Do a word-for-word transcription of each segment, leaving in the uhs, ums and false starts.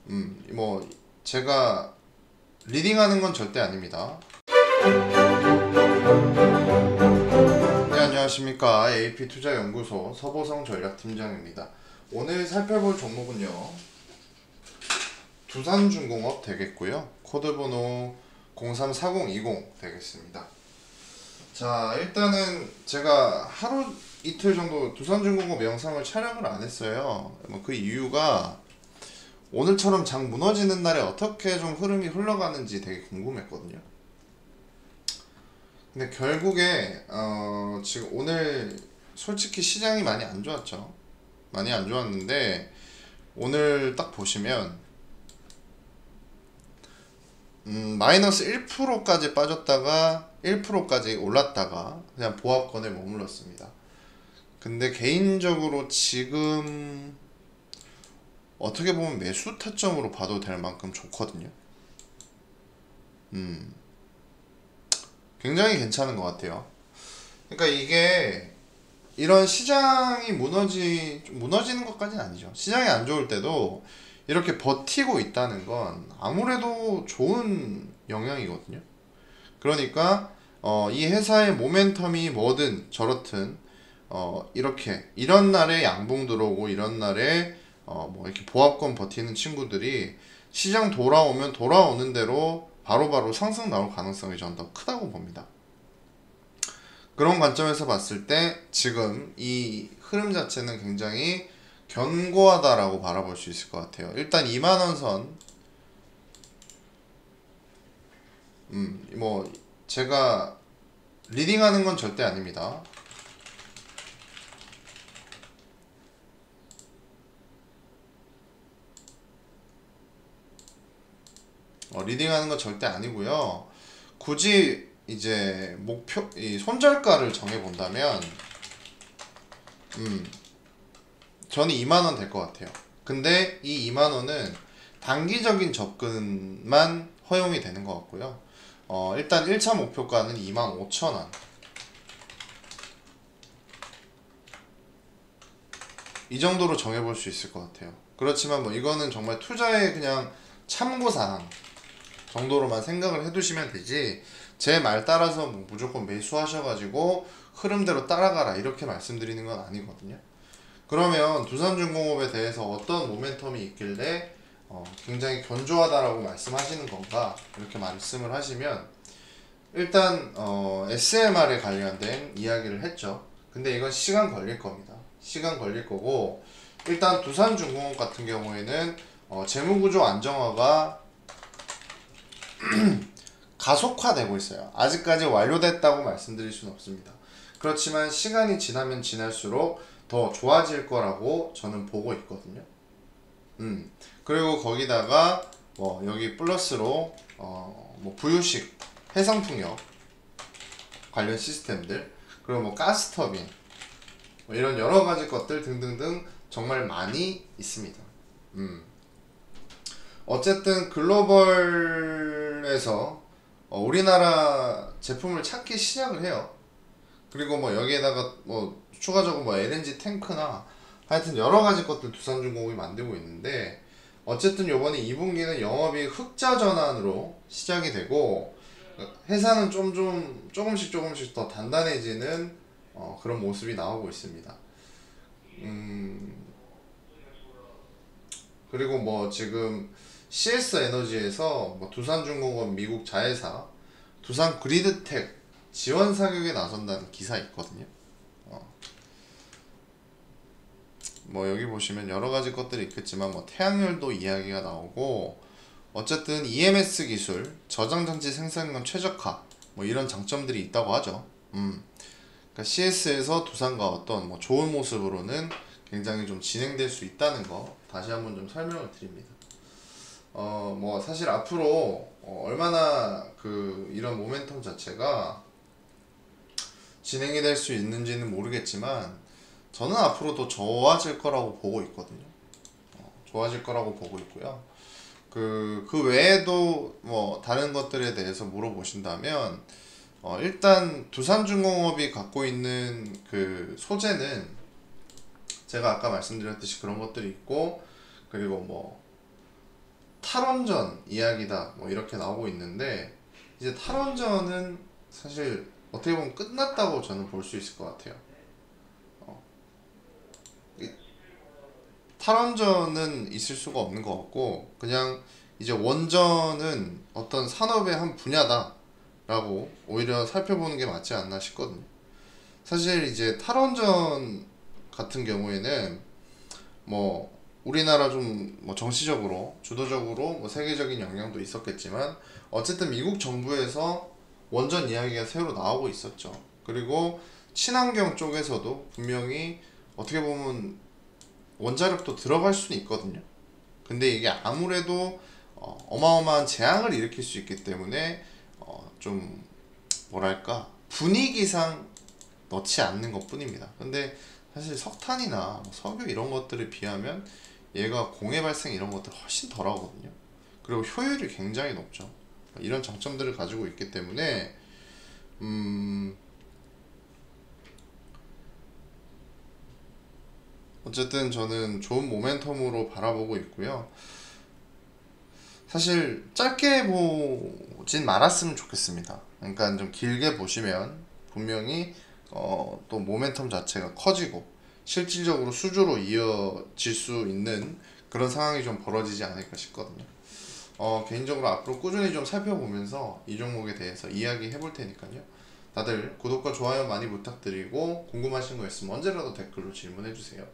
음, 뭐 제가 리딩하는 건 절대 아닙니다. 네, 안녕하십니까. 에이피투자연구소 서보성 전략팀장입니다. 오늘 살펴볼 종목은요, 두산중공업 되겠고요. 코드번호 공삼사공이공 되겠습니다. 자, 일단은 제가 하루 이틀 정도 두산중공업 영상을 촬영을 안 했어요. 뭐 그 이유가 오늘처럼 장 무너지는 날에 어떻게 좀 흐름이 흘러가는지 되게 궁금했거든요. 근데 결국에 어 지금 오늘 솔직히 시장이 많이 안 좋았죠. 많이 안 좋았는데 오늘 딱 보시면 음 마이너스 일 퍼센트까지 빠졌다가 일 퍼센트까지 올랐다가 그냥 보합권에 머물렀습니다. 근데 개인적으로 지금 어떻게 보면 매수 타점으로 봐도 될 만큼 좋거든요. 음, 굉장히 괜찮은 것 같아요. 그러니까 이게 이런 시장이 무너지 무너지는 것까지는 아니죠. 시장이 안 좋을 때도 이렇게 버티고 있다는 건 아무래도 좋은 영향이거든요. 그러니까 어, 이 회사의 모멘텀이 뭐든 저렇든 어, 이렇게 이런 날에 양봉 들어오고 이런 날에 어, 뭐 이렇게 보합권 버티는 친구들이 시장 돌아오면 돌아오는 대로 바로바로 상승 나올 가능성이 전 더 크다고 봅니다. 그런 관점에서 봤을 때 지금 이 흐름 자체는 굉장히 견고하다라고 바라볼 수 있을 것 같아요. 일단 이만 원 선, 음, 뭐 제가 리딩하는 건 절대 아닙니다. 어, 리딩하는 건 절대 아니고요. 굳이 이제 목표, 이 손절가를 정해 본다면, 음, 저는 이만 원 될 것 같아요. 근데 이 이만 원은 단기적인 접근만 허용이 되는 것 같고요. 어, 일단 일 차 목표가는 이만 오천 원. 이 정도로 정해볼 수 있을 것 같아요. 그렇지만 뭐 이거는 정말 투자의 그냥 참고사항 정도로만 생각을 해두시면 되지, 제 말 따라서 뭐 무조건 매수하셔가지고 흐름대로 따라가라 이렇게 말씀드리는 건 아니거든요. 그러면 두산중공업에 대해서 어떤 모멘텀이 있길래 어, 굉장히 견조하다라고 말씀하시는 건가 이렇게 말씀을 하시면, 일단 어, 에스엠알에 관련된 이야기를 했죠. 근데 이건 시간 걸릴 겁니다. 시간 걸릴 거고, 일단 두산중공업 같은 경우에는 어, 재무구조 안정화가 가속화되고 있어요. 아직까지 완료됐다고 말씀드릴 수는 없습니다. 그렇지만 시간이 지나면 지날수록 더 좋아질 거라고 저는 보고 있거든요. 음. 그리고 거기다가 뭐 여기 플러스로 어뭐 부유식 해상풍력 관련 시스템들, 그리고 뭐 가스터빈, 뭐 이런 여러 가지 것들 등등등 정말 많이 있습니다. 음. 어쨌든 글로벌에서 어, 우리나라 제품을 찾기 시작을 해요. 그리고 뭐 여기에다가 뭐 추가적으로 뭐 엘엔지 탱크나 하여튼 여러 가지 것들 두산중공업이 만들고 있는데, 어쨌든 요번에 이 분기는 영업이익 흑자 전환으로 시작이 되고 회사는 좀 좀 조금씩 조금씩 더 단단해지는 어, 그런 모습이 나오고 있습니다. 음, 그리고 뭐 지금 씨에스 에너지에서 뭐 두산중공업 미국 자회사 두산 그리드텍 지원 사격에 나선다는 기사 있거든요. 어, 뭐 여기 보시면 여러 가지 것들이 있겠지만 뭐 태양열도 이야기가 나오고, 어쨌든 이엠에스 기술, 저장장치 생산량 최적화, 뭐 이런 장점들이 있다고 하죠. 음, 그러니까 씨에스에서 두산과 어떤 뭐 좋은 모습으로는 굉장히 좀 진행될 수 있다는 거 다시 한번 좀 설명을 드립니다. 어, 뭐 사실 앞으로 어, 얼마나 그 이런 모멘텀 자체가 진행이 될 수 있는지는 모르겠지만 저는 앞으로 더 좋아질 거라고 보고 있거든요. 어, 좋아질 거라고 보고 있고요. 그, 그 외에도 뭐 다른 것들에 대해서 물어보신다면 어, 일단 두산중공업이 갖고 있는 그 소재는 제가 아까 말씀드렸듯이 그런 것들이 있고, 그리고 뭐 탈원전 이야기다 뭐 이렇게 나오고 있는데, 이제 탈원전은 사실 어떻게 보면 끝났다고 저는 볼 수 있을 것 같아요. 어, 이 탈원전은 있을 수가 없는 것 같고, 그냥 이제 원전은 어떤 산업의 한 분야다라고 오히려 살펴보는 게 맞지 않나 싶거든요. 사실 이제 탈원전 같은 경우에는 뭐 우리나라 좀 뭐 정치적으로 주도적으로 뭐 세계적인 영향도 있었겠지만, 어쨌든 미국 정부에서 원전 이야기가 새로 나오고 있었죠. 그리고 친환경 쪽에서도 분명히 어떻게 보면 원자력도 들어갈 수는 있거든요. 근데 이게 아무래도 어, 어마어마한 재앙을 일으킬 수 있기 때문에 어, 좀 뭐랄까 분위기상 넣지 않는 것 뿐입니다. 근데 사실 석탄이나 뭐 석유 이런 것들에 비하면 얘가 공해 발생 이런 것들 훨씬 덜 하거든요. 그리고 효율이 굉장히 높죠. 이런 장점들을 가지고 있기 때문에 음 어쨌든 저는 좋은 모멘텀으로 바라보고 있고요. 사실 짧게 보진 말았으면 좋겠습니다. 그러니까 좀 길게 보시면 분명히 어, 또 모멘텀 자체가 커지고 실질적으로 수주로 이어질 수 있는 그런 상황이 좀 벌어지지 않을까 싶거든요. 어, 개인적으로 앞으로 꾸준히 좀 살펴보면서 이 종목에 대해서 이야기 해볼 테니까요. 다들 구독과 좋아요 많이 부탁드리고, 궁금하신 거 있으면 언제라도 댓글로 질문해주세요.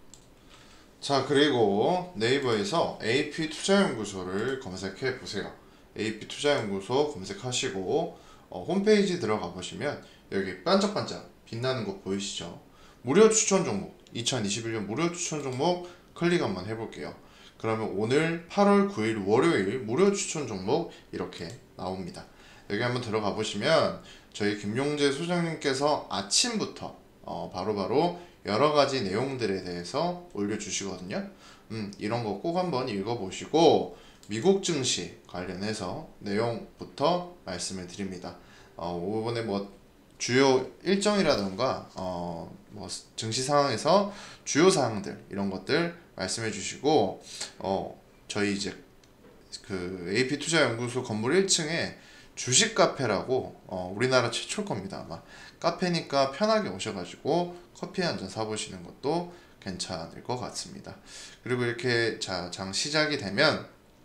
자, 그리고 네이버에서 에이피 투자연구소를 검색해 보세요. 에이피 투자연구소 검색하시고 어, 홈페이지 들어가 보시면 여기 반짝반짝 빛나는 거 보이시죠? 무료 추천 종목, 이천이십일 년 무료 추천 종목 클릭 한번 해볼게요. 그러면 오늘 팔월 구일 월요일 무료 추천 종목 이렇게 나옵니다. 여기 한번 들어가 보시면 저희 김용재 소장님께서 아침부터 어, 바로바로 여러가지 내용들에 대해서 올려주시거든요. 음, 이런 거 꼭 한번 읽어보시고 미국 증시 관련해서 내용부터 말씀을 드립니다. 어, 이번에 뭐 주요 일정이라던가 어, 뭐 증시 상황에서 주요 사항들 이런 것들 말씀해 주시고, 어, 저희 이제 그 에이피 투자연구소 건물 일 층에 주식 카페라고 어, 우리나라 최초일 겁니다. 아마 카페니까 편하게 오셔가지고 커피 한 잔 사보시는 것도 괜찮을 것 같습니다. 그리고 이렇게 자, 장 시작이 되면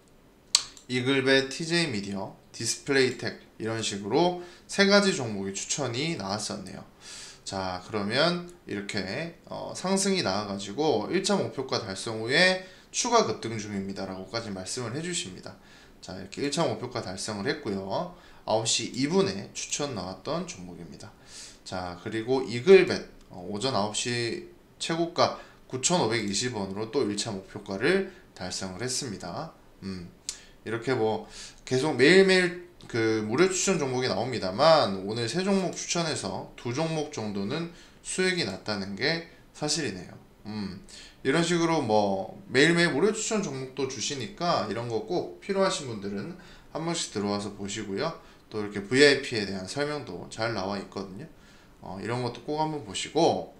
이글벳, 티제이미디어, 디스플레이텍 이런 식으로 세 가지 종목의 추천이 나왔었네요. 자, 그러면 이렇게 어, 상승이 나와가지고 일 차 목표가 달성 후에 추가 급등 중입니다 라고까지 말씀을 해주십니다. 자, 이렇게 일 차 목표가 달성을 했고요. 아홉 시 이 분에 추천 나왔던 종목입니다. 자, 그리고 이글벳 어, 오전 아홉 시 최고가 구천오백이십 원으로 또 일 차 목표가를 달성을 했습니다. 음, 이렇게 뭐 계속 매일매일 그 무료 추천 종목이 나옵니다만, 오늘 세 종목 추천해서 두 종목 정도는 수익이 났다는 게 사실이네요. 음, 이런 식으로 뭐 매일매일 무료 추천 종목도 주시니까 이런 거 꼭 필요하신 분들은 한 번씩 들어와서 보시고요. 또 이렇게 브이아이피에 대한 설명도 잘 나와 있거든요. 어, 이런 것도 꼭 한번 보시고,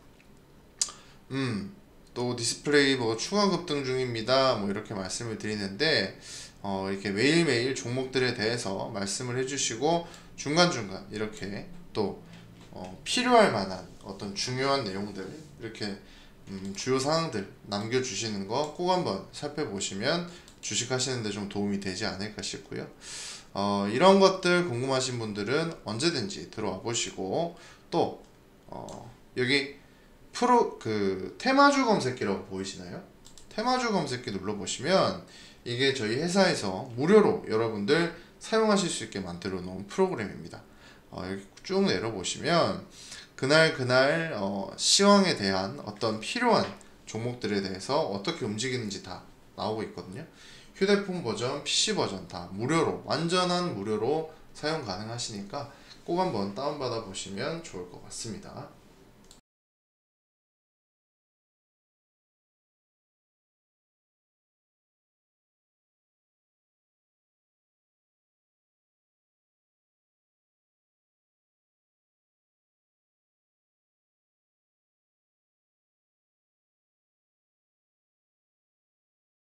음, 또 디스플레이 뭐 추가 급등 중입니다 뭐 이렇게 말씀을 드리는데, 어, 이렇게 매일매일 종목들에 대해서 말씀을 해주시고 중간중간 이렇게 또 어, 필요할 만한 어떤 중요한 내용들 이렇게 음, 주요 사항들 남겨주시는 거 꼭 한번 살펴보시면 주식하시는데 좀 도움이 되지 않을까 싶고요. 어, 이런 것들 궁금하신 분들은 언제든지 들어와 보시고, 또 어, 여기 프로 그 테마주 검색기라고 보이시나요? 테마주 검색기 눌러보시면 이게 저희 회사에서 무료로 여러분들 사용하실 수 있게 만들어 놓은 프로그램입니다. 어, 여기 쭉 내려보시면 그날 그날 어, 시황에 대한 어떤 필요한 종목들에 대해서 어떻게 움직이는지 다 나오고 있거든요. 휴대폰 버전, 피씨 버전 다 무료로, 완전한 무료로 사용 가능하시니까 꼭 한번 다운받아 보시면 좋을 것 같습니다.